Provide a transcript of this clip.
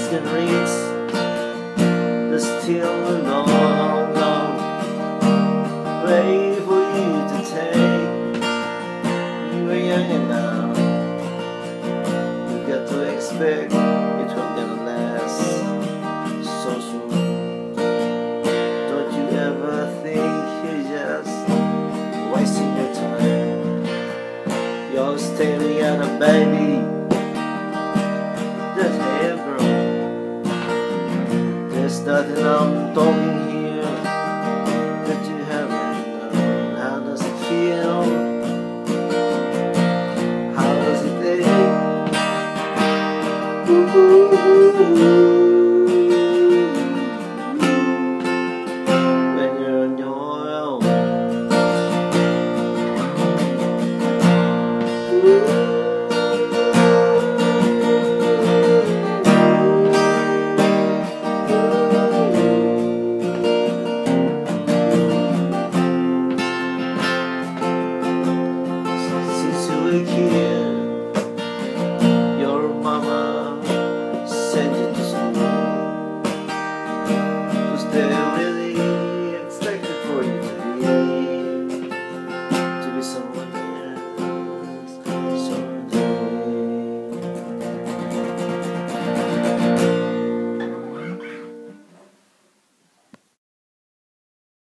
can reach the still long, long way for you to take. You are young enough, you got to expect it will never last so soon. Don't you ever think you're just wasting your time? You're staring at a baby that have grown. There's nothing I'm talking